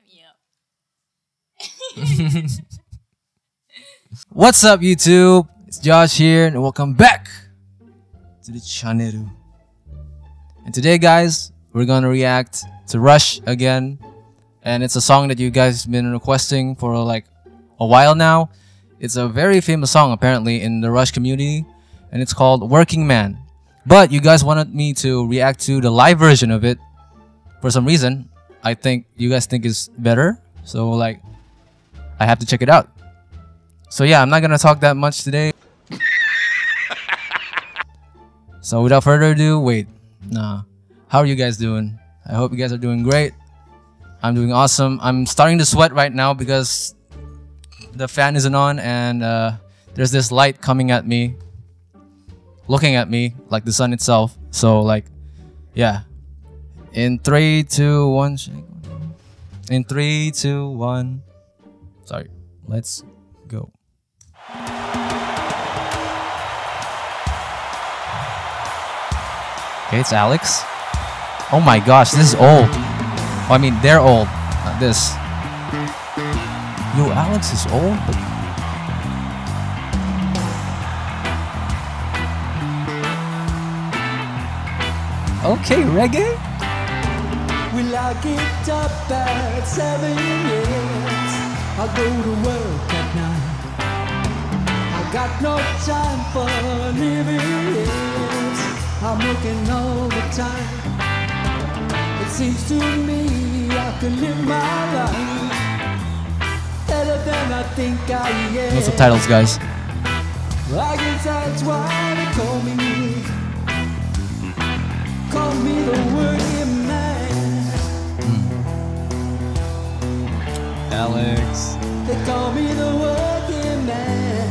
What's up, YouTube? It's Josh here, and welcome back to the channel. And today, guys, we're gonna react to Rush again, and it's a song that you guys have been requesting for like a while now. It's a very famous song apparently in the Rush community, and it's called Working Man. But you guys wanted me to react to the live version of it for some reason. I think you guys think it's better, so like I have to check it out. So yeah, I'm not gonna talk that much today. So without further ado, how are you guys doing? I hope you guys are doing great. I'm doing awesome. I'm starting to sweat right now because the fan isn't on, and there's this light coming at me, looking at me like the sun itself. So like, yeah. In 3, 2, 1. In 3, 2, 1. Sorry. Let's go. Okay, it's Alex. Oh my gosh, this is old. Oh, I mean, they're old. Not this. Yo, Alex is old. Okay, reggae. Will I get up at 7 years? I go to work at night. I got no time for living yet. I'm working all the time. It seems to me I can live my life better than I think I am. No subtitles, guys. I guess that's why they call me the working man. Alex. They call me the working man.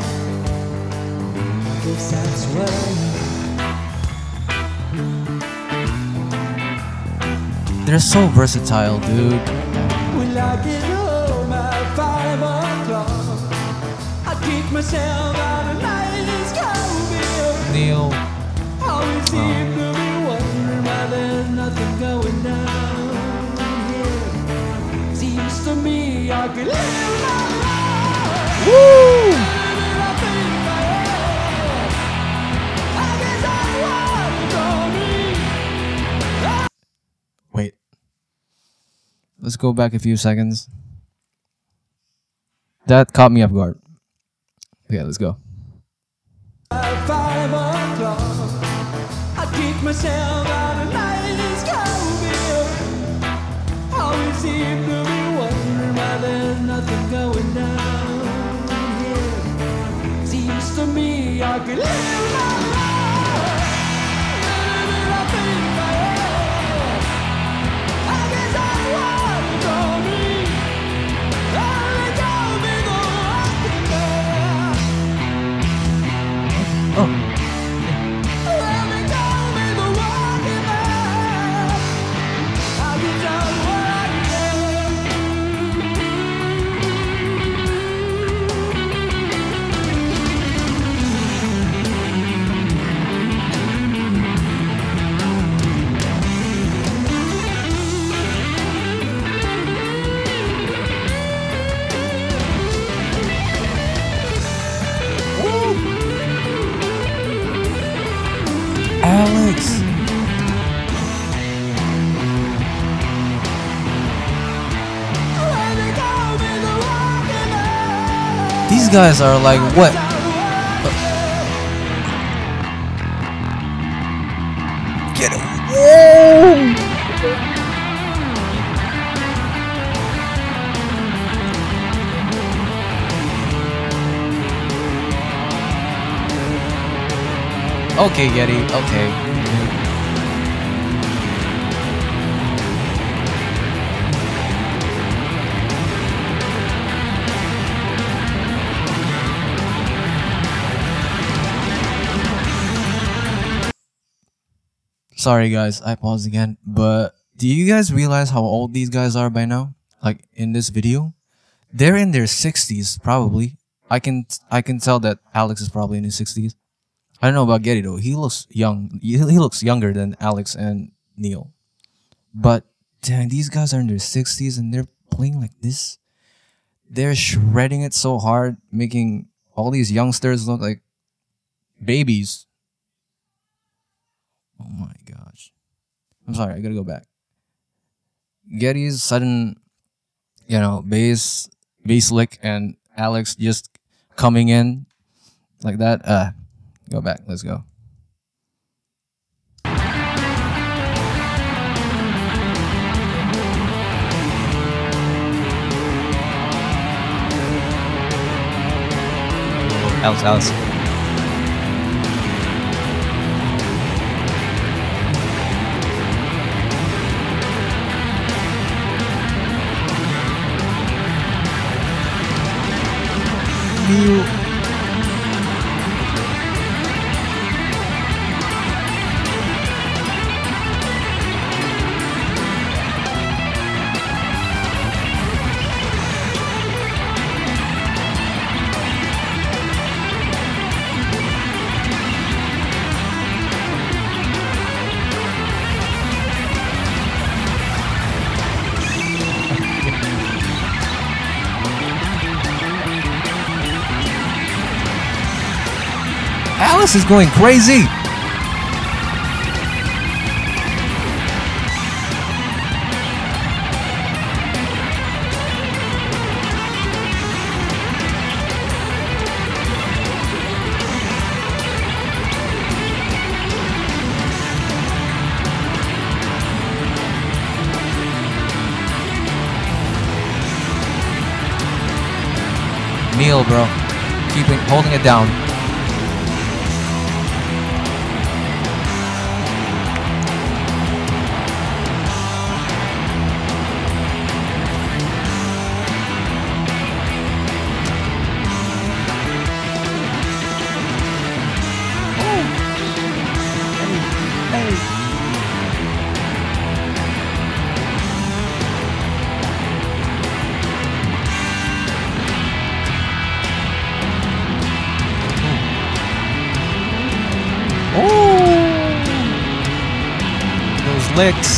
Guess that's why. They're so versatile, dude. Will I get home at 5 o'clock? I kick myself out of nice coffee. Neil. Always seem to be wondering why there's nothing going down here. Seems to me I could live my life. Woo! Wait. Let's go back a few seconds. That caught me off guard. Okay, let's go. At 5 o'clock, I kick myself out of nice coffee. Always seem to be wondering why there's nothing going down here. Seems to me I could live my life. Living it up in my head. I guess that's what you told me. Only told me the working man. Oh. Alex. These guys are like what? Get him. Whoa! Okay, Yeti. Okay. Sorry guys, I paused again, but do you guys realize how old these guys are by now? Like in this video? They're in their 60s probably. I can tell that Alex is probably in his 60s. I don't know about Getty though. He looks young. He looks younger than Alex and Neil. But dang, these guys are in their 60s and they're playing like this. They're shredding it so hard, making all these youngsters look like babies. Oh my gosh. I'm sorry, I gotta go back. Getty's sudden, bass lick and Alex just coming in like that. Go back. Let's go. Alex. Alice is going crazy. Neil, bro, holding it down. Licks.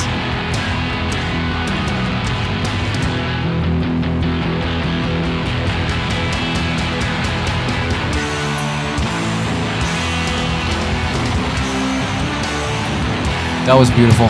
That was beautiful.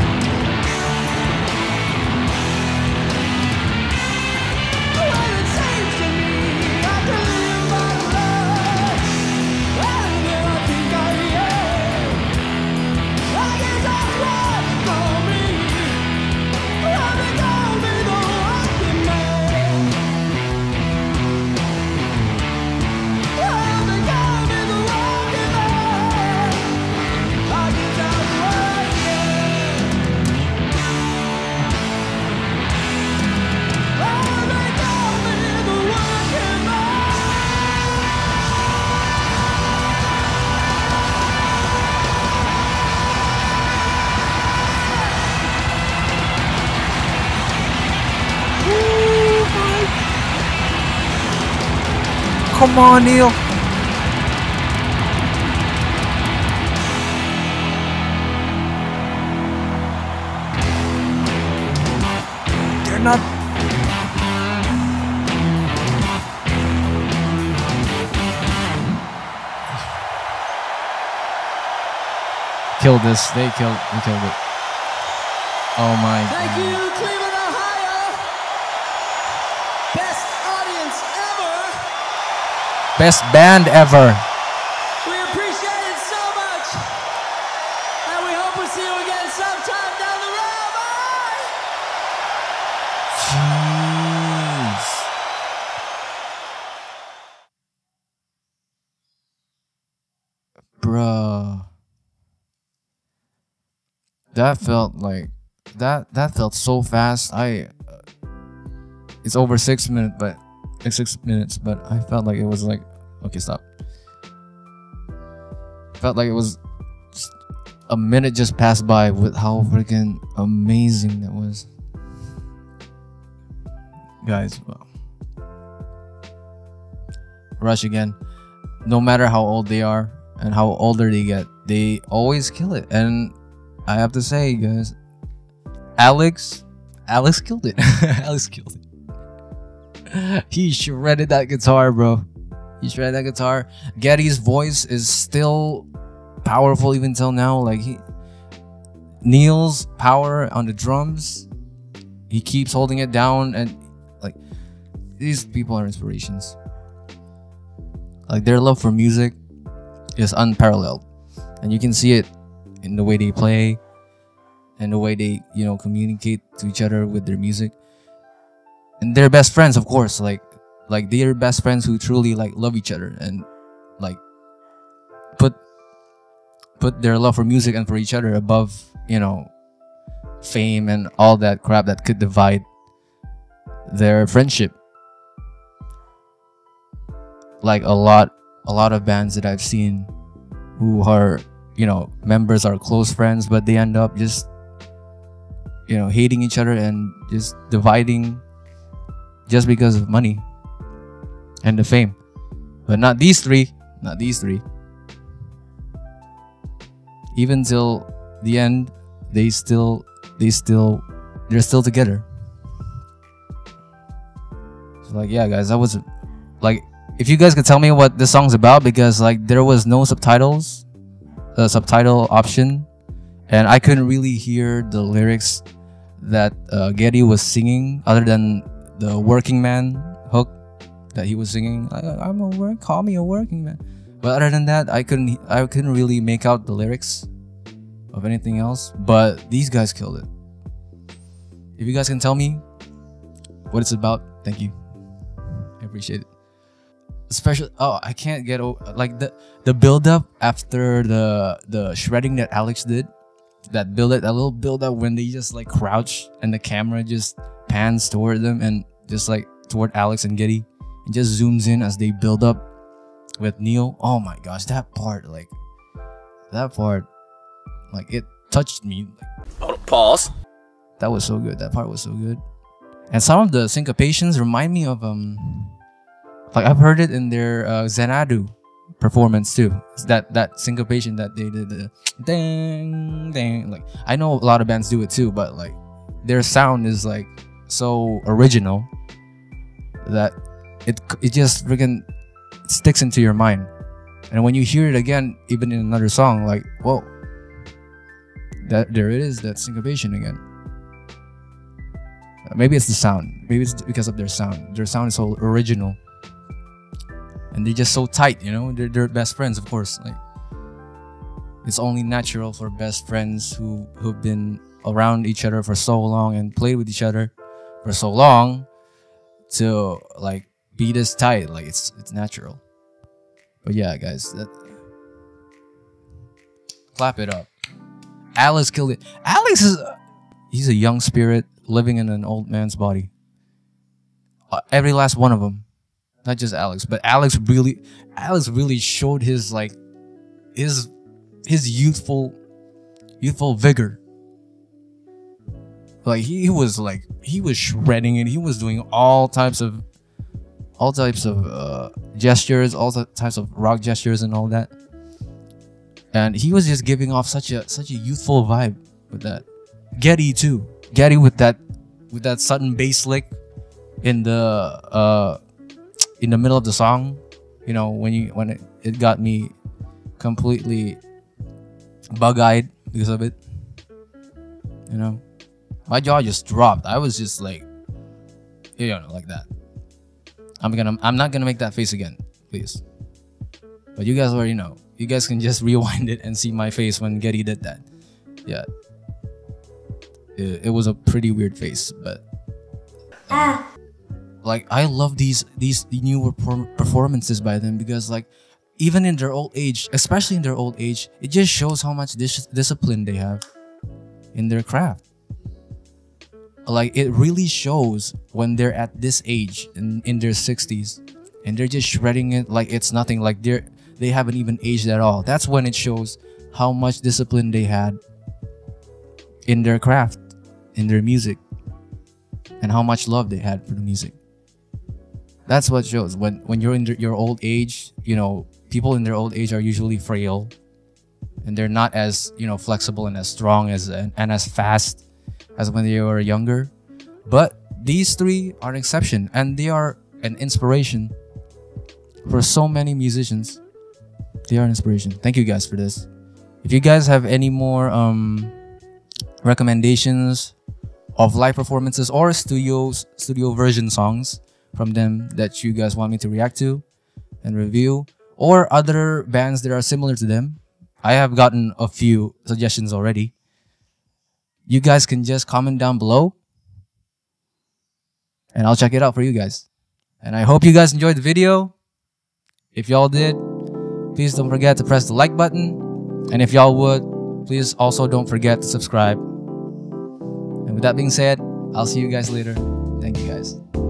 Come on, Neil. They're not. Killed this. They killed it. Oh my God. Thank you, Cleveland, Ohio. Best audience ever. Best band ever. We appreciate it so much. And we hope we'll see you again sometime down the road. Bye. Jeez. Bruh. That felt like that felt so fast. It's over 6 minutes, but like 6 minutes, but I felt like it was like, okay, stop. Felt like it was a minute just passed by with how freaking amazing that was. Guys, well, Rush again. No matter how old they are and how older they get, they always kill it. And I have to say, guys, Alex killed it. Alex killed it. He shredded that guitar, bro. He shredded that guitar. Getty's voice is still powerful even till now. Like Neil's power on the drums, he keeps holding it down, and like these people are inspirations. Like their love for music is unparalleled, and you can see it in the way they play and the way they, you know, communicate to each other with their music. And they're best friends, of course. Like they're best friends who truly like love each other and like put their love for music and for each other above, you know, fame and all that crap that could divide their friendship. Like a lot of bands that I've seen who are, you know, members are close friends, but they end up just, you know, hating each other and just dividing just because of money and the fame. But not these three. Not these three. Even till the end, they're still together. So like, yeah, guys, that was like, if you guys could tell me what this song's about, because like there was no subtitles, subtitle option, and I couldn't really hear the lyrics that Getty was singing other than the working man hook that he was singing. Call me a working man. But other than that, I couldn't really make out the lyrics of anything else. But these guys killed it. If you guys can tell me what it's about, thank you. I appreciate it. Especially, oh, I can't get over like the build up after the shredding that Alex did. That little build up when they just like crouch and the camera just pans toward them and just like toward Alex and Getty and just zooms in as they build up with Neil. Oh my gosh, that part, like it touched me. Pause. That was so good. That part was so good. And some of the syncopations remind me of like I've heard it in their Xanadu performance too. It's that syncopation that they did, the dang dang. Like I know a lot of bands do it too, but like their sound is like so original that it just freaking sticks into your mind. And when you hear it again, even in another song, like whoa, there it is, that syncopation again. Maybe it's the sound. Maybe it's because of their sound. Their sound is so original. And they're just so tight, you know. They're best friends, of course. Like it's only natural for best friends who've been around each other for so long and played with each other for so long to like be this tight. Like it's natural. But yeah, guys, clap it up. Alex killed it. Alex he's a young spirit living in an old man's body. Every last one of them. Not just Alex, but Alex really showed his like his youthful vigor. Like he was shredding it. He was doing all types of gestures, all types of rock gestures and all that. And he was just giving off such a youthful vibe with that. Getty too. Getty with that sudden bass lick in the middle of the song, you know, when it got me completely bug-eyed because of it. You know, my jaw just dropped. I was just like, you know, like that. I'm not gonna make that face again, please. But you guys already know. You guys can just rewind it and see my face when Getty did that. Yeah, it was a pretty weird face, but like I love these newer performances by them, because like even in their old age, especially in their old age, it just shows how much discipline they have in their craft. Like it really shows when they're at this age in their 60s and they're just shredding it like it's nothing, like they haven't even aged at all. That's when it shows how much discipline they had in their craft, in their music, and how much love they had for the music. That's what shows when you're in your old age. You know, people in their old age are usually frail, and they're not as, you know, flexible and as strong and as fast as when they were younger. But these three are an exception, and they are an inspiration for so many musicians. They are an inspiration. Thank you guys for this. If you guys have any more recommendations of live performances or studio version songs from them that you guys want me to react to and review, or other bands that are similar to them, I have gotten a few suggestions already. You guys can just comment down below and I'll check it out for you guys. And I hope you guys enjoyed the video. If y'all did, please don't forget to press the like button. And if y'all would, please also don't forget to subscribe. And with that being said, I'll see you guys later. Thank you guys.